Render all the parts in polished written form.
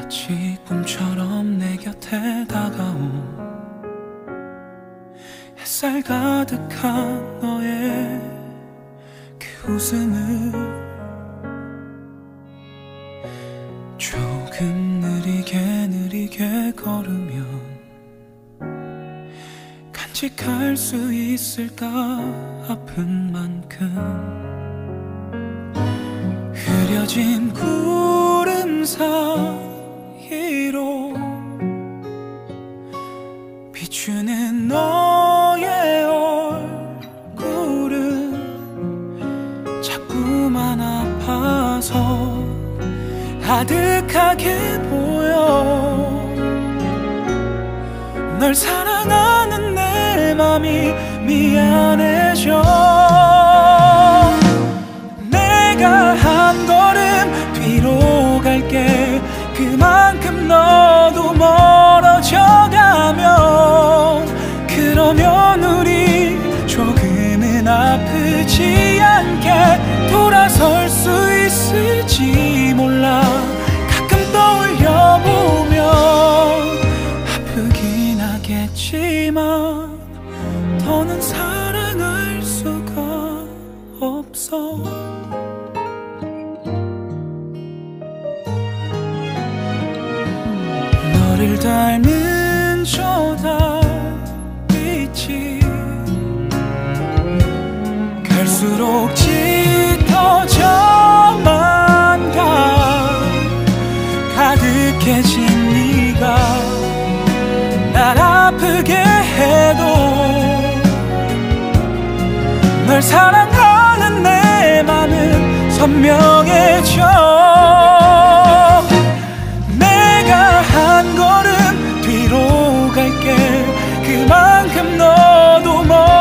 마치 꿈처럼 내 곁에 다가온 햇살 가득한 너의 그 웃음을 조금 느리게 걸으면 간직할 수 있을까 아픈 만큼 흐려진 구름 사이로 비추는 너의 얼굴은 자꾸만 아파서 아득하게 보여. 널 사랑하는 내 맘이 미안해져. 내가 한 걸음 뒤로 갈게. 그만큼 너도 멀어져가면 그러면 우리 조금은 아프지 않게 돌아설 수 있을지 몰라. 가끔 떠올려보면 아프긴 하겠지만 더는 사랑할 수가 없어. 너를 닮은 저 달빛이 갈수록 짙어져만 가. 가득해진 네가 날 아프게 해도 널 사랑하는 내 맘은 선명해져. 내가 한 걸음 뒤로 갈게. 그만큼 너도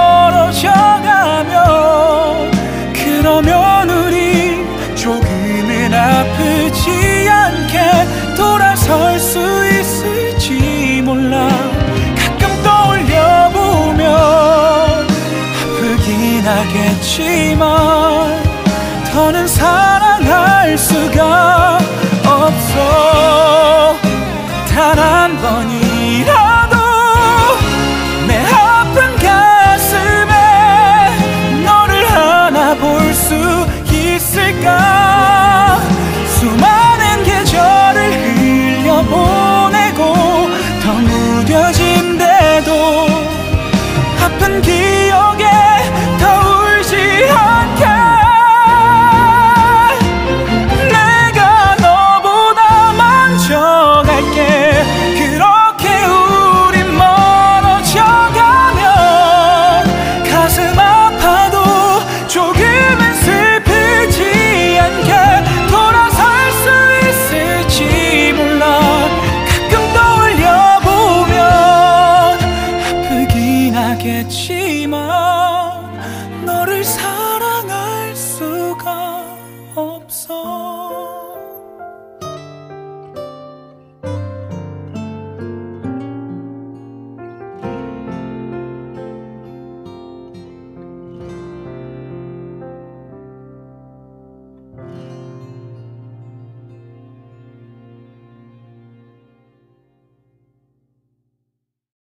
멀어져가면 그러면 우리 조금은 아프지 않게 돌아설 수 있을지 몰라. 가끔 떠올려보면 아프긴 하겠지만 더는